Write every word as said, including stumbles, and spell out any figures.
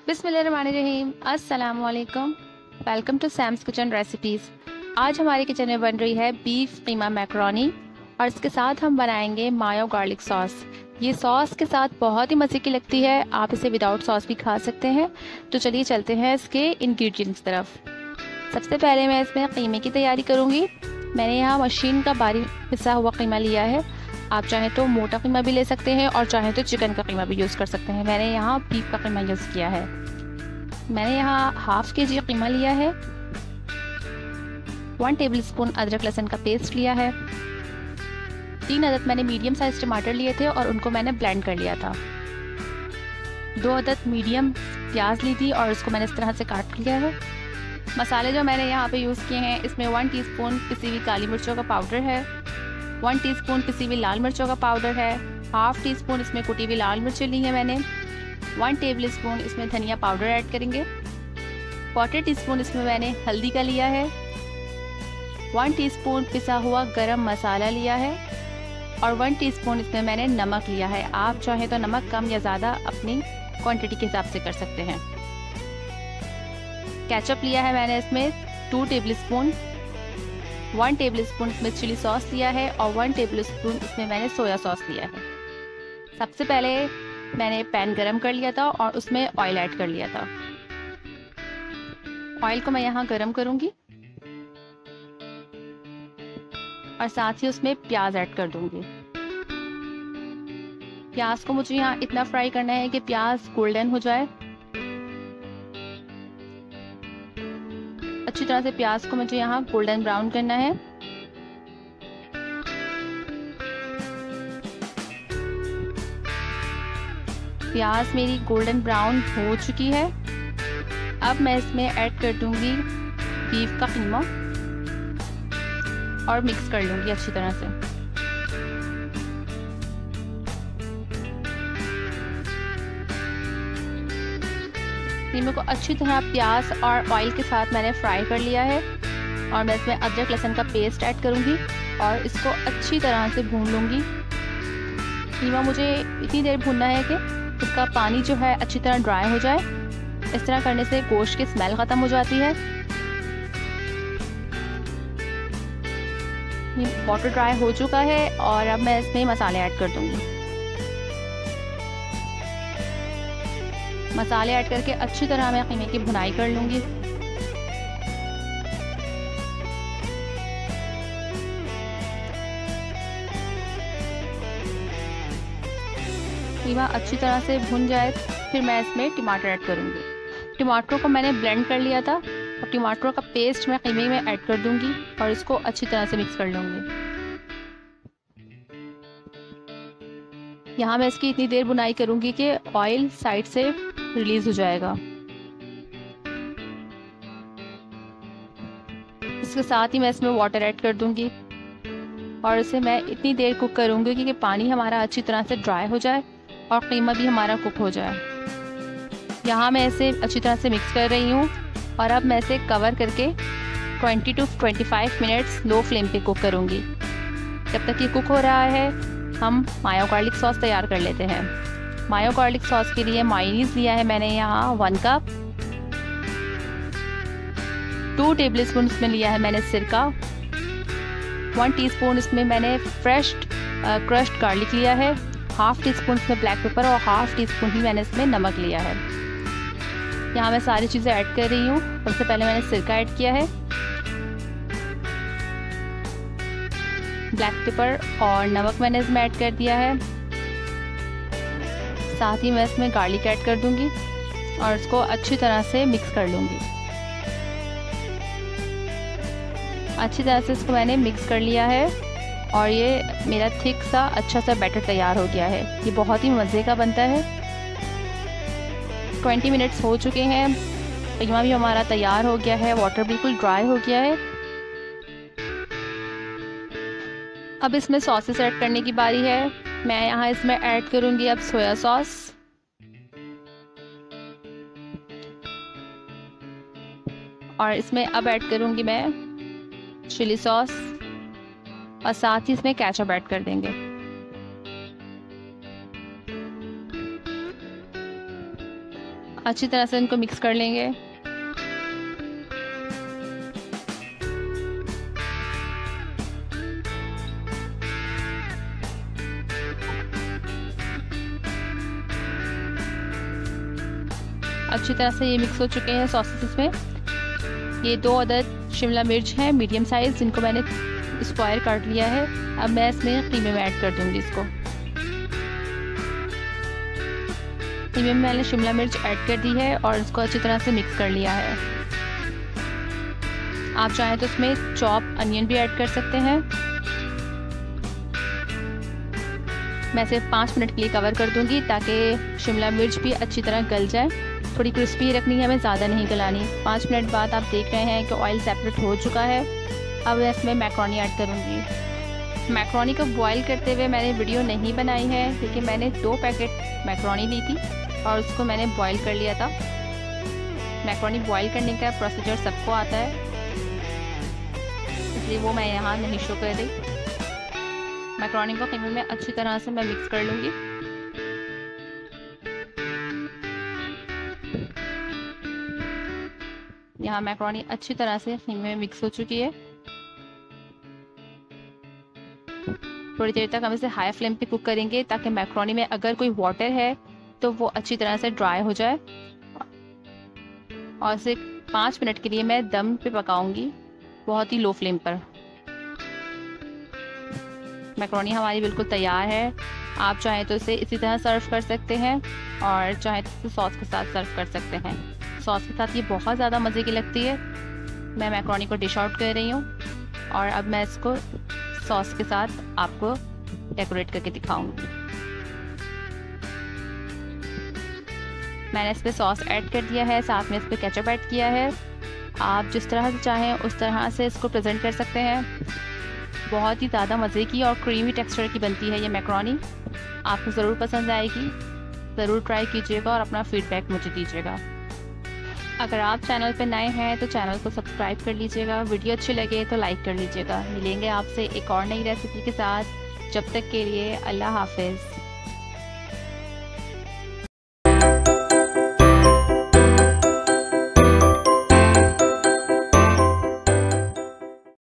बिस्मिल्लाहिर्रहमानिर्रहीम, अस्सलाम वालेकुम। Welcome to Sam's kitchen recipes. आज हमारे किचन में बन रही है बीफ कीमा मैकरोनी और इसके साथ हम बनाएंगे मायो गार्लिक सॉस। ये सॉस के साथ बहुत ही मज़े की लगती है, आप इसे विदाउट सॉस भी खा सकते हैं। तो चलिए चलते हैं इसके इंग्रेडिएंट्स तरफ। सबसे पहले मैं इसमें कीमे की तैयारी करूँगी। मैंने यहाँ मशीन का बारीक पिसा हुआ कीमा लिया है। आप चाहें तो मोटा कीमा भी ले सकते हैं और चाहें तो चिकन का कीमा भी यूज़ कर सकते हैं। मैंने यहाँ बीफ का कीमा यूज़ किया है। मैंने यहाँ हाफ के जी कीमा लिया है। वन टेबल स्पून अदरक लहसुन का पेस्ट लिया है। तीन अदद मैंने मीडियम साइज टमाटर लिए थे और उनको मैंने ब्लेंड कर लिया था। दो अदद मीडियम प्याज ली थी और उसको मैंने इस तरह से काट लिया है। मसाले जो मैंने यहाँ पे यूज़ किए हैं, इसमें वन टीस्पून पिसी हुई काली मिर्चों का पाउडर है, वन टीस्पून पिसी हुई लाल मिर्चों का पाउडर है, हाफ टी स्पून इसमें कुटी हुई लाल मिर्चें ली हैं मैंने, वन टेबल स्पून इसमें धनिया पाउडर ऐड करेंगे, क्वार्टर टी स्पून इसमें मैंने हल्दी का लिया है, वन टीस्पून पिसा हुआ गरम मसाला लिया है और वन टीस्पून इसमें मैंने नमक लिया है। आप चाहें तो नमक कम या ज़्यादा अपनी क्वांटिटी के हिसाब से कर सकते हैं। केचप लिया है मैंने इसमें two tablespoon, one tablespoon इसमें चिली सॉस लिया है और वन टेबल स्पून इसमें मैंने सोया सॉस लिया है। सबसे पहले मैंने पैन गरम कर लिया था और उसमें ऑयल ऐड कर लिया था। ऑयल को मैं यहाँ गरम करूँगी और साथ ही उसमें प्याज ऐड कर दूँगी। प्याज को मुझे यहाँ इतना फ्राई करना है कि प्याज गोल्डन हो जाए। अच्छी तरह से प्याज को मुझे यहाँ गोल्डन ब्राउन करना है। प्याज मेरी गोल्डन ब्राउन हो चुकी है। अब मैं इसमें ऐड कर दूंगी बीफ का कीमा और मिक्स कर लूंगी अच्छी तरह से। कीमे को अच्छी तरह प्याज और ऑयल के साथ मैंने फ्राई कर लिया है और मैं इसमें अदरक लहसुन का पेस्ट ऐड करूंगी और इसको अच्छी तरह से भून लूंगी। कीमा मुझे इतनी देर भूनना है कि इसका पानी जो है अच्छी तरह ड्राई हो जाए। इस तरह करने से गोश्त की स्मेल ख़त्म हो जाती है। ये वाटर ड्राई हो चुका है और अब मैं इसमें मसाले ऐड कर दूंगी। मसाले ऐड करके अच्छी तरह मैं कीमे की भुनाई कर लूँगी। कीमा अच्छी तरह से भुन जाए फिर मैं इसमें टमाटर ऐड करूँगी। टमाटरों को मैंने ब्लेंड कर लिया था और टमाटरों का पेस्ट मैं कीमे में ऐड कर दूँगी और इसको अच्छी तरह से मिक्स कर लूँगी। यहाँ मैं इसकी इतनी देर भुनाई करूँगी कि ऑयल साइड से रिलीज हो जाएगा। इसके साथ ही मैं इसमें वाटर ऐड कर दूंगी और इसे मैं इतनी देर कुक करूंगी कि पानी हमारा अच्छी तरह से ड्राई हो जाए और कीमा भी हमारा कुक हो जाए। यहाँ मैं इसे अच्छी तरह से मिक्स कर रही हूँ और अब मैं इसे कवर करके twenty to twenty five minutes low flame पे कुक करूँगी। जब तक ये कुक हो रहा है हम मायो गार्लिक सॉस तैयार कर लेते हैं। मायो गार्लिक सॉस के लिए मायोनीज लिया है मैंने यहाँ one cup, two tablespoon इसमें लिया है मैंने सिरका, वन टीस्पून इसमें मैंने फ्रेश क्रश्ड गार्लिक लिया है, हाफ टी स्पून इसमें ब्लैक पेपर और हाफ टी स्पून ही मैंने इसमें नमक लिया है। यहाँ मैं सारी चीज़ें ऐड कर रही हूँ। सबसे पहले मैंने सिरका ऐड किया है, ब्लैक पेपर और नमक मैंने इसमें ऐड कर दिया है। साथ ही मैं इसमें गार्लिक ऐड कर दूंगी और इसको अच्छी तरह से मिक्स कर लूँगी। अच्छी तरह से इसको मैंने मिक्स कर लिया है और ये मेरा थिक सा अच्छा सा बैटर तैयार हो गया है। ये बहुत ही मज़े का बनता है। ट्वेंटी मिनट्स हो चुके हैं, कीमा भी हमारा तैयार हो गया है, वाटर बिल्कुल ड्राई हो गया है। अब इसमें सॉसेस ऐड करने की बारी है। मैं यहाँ इसमें ऐड करूँगी अब सोया सॉस, और इसमें अब ऐड करूँगी मैं चिली सॉस और साथ ही इसमें केचप ऐड कर देंगे। अच्छी तरह से इनको मिक्स कर लेंगे। अच्छी तरह से ये मिक्स हो चुके हैं सॉसेस में। ये दो अदद शिमला मिर्च हैं मीडियम साइज़, जिनको मैंने स्क्वायर काट लिया है। अब मैं इसमें कीमे में ऐड कर दूंगी इसको। कीमे में मैंने शिमला मिर्च ऐड कर दी है और इसको अच्छी तरह से मिक्स कर लिया है। आप चाहें तो इसमें चॉप अनियन भी ऐड कर सकते हैं। मैं सिर्फ पाँच मिनट के लिए कवर कर दूंगी ताकि शिमला मिर्च भी अच्छी तरह गल जाए। थोड़ी क्रिस्पी रखनी है, हमें ज़्यादा नहीं गलानी। पाँच मिनट बाद आप देख रहे हैं कि ऑयल सेपरेट हो चुका है। अब मैं इसमें मैक्रोनी ऐड करूँगी। मैक्रोनी को बॉईल करते हुए मैंने वीडियो नहीं बनाई है, क्योंकि मैंने दो पैकेट मैक्रोनी ली थी और उसको मैंने बॉईल कर लिया था। मैक्रोनी बॉईल करने का प्रोसीजर सबको आता है, इसलिए वो मैं यहाँ नहीं शो कर रही। मैक्रोनी को कीमे में अच्छी तरह से मैं मिक्स कर लूँगी। यहाँ मैक्रोनी अच्छी तरह से कीमे में मिक्स हो चुकी है। थोड़ी देर तक हम इसे हाई फ्लेम पे कुक करेंगे ताकि मैक्रोनी में अगर कोई वाटर है तो वो अच्छी तरह से ड्राई हो जाए। और इसे पाँच मिनट के लिए मैं दम पे पकाऊंगी, बहुत ही लो फ्लेम पर। मैक्रोनी हमारी बिल्कुल तैयार है। आप चाहें तो इसे इसी तरह सर्व कर सकते हैं और चाहें तो इसे सॉस के साथ सर्व कर सकते हैं। सॉस के साथ ये बहुत ज़्यादा मज़े की लगती है। मैं मैक्रोनी को डिश आउट कर रही हूँ और अब मैं इसको सॉस के साथ आपको डेकोरेट करके दिखाऊंगी। मैंने इस पर सॉस ऐड कर दिया है, साथ में इस पर केचप ऐड किया है। आप जिस तरह से चाहें उस तरह से इसको प्रेजेंट कर सकते हैं। बहुत ही ज़्यादा मज़े की और क्रीमी टेक्सचर की बनती है ये मैक्रोनी। आपको ज़रूर पसंद आएगी, ज़रूर ट्राई कीजिएगा और अपना फीडबैक मुझे दीजिएगा। अगर आप चैनल पर नए हैं तो चैनल को सब्सक्राइब कर लीजिएगा। वीडियो अच्छी लगे तो लाइक कर लीजिएगा। मिलेंगे आपसे एक और नई रेसिपी के साथ। जब तक के लिए अल्लाह हाफिज़।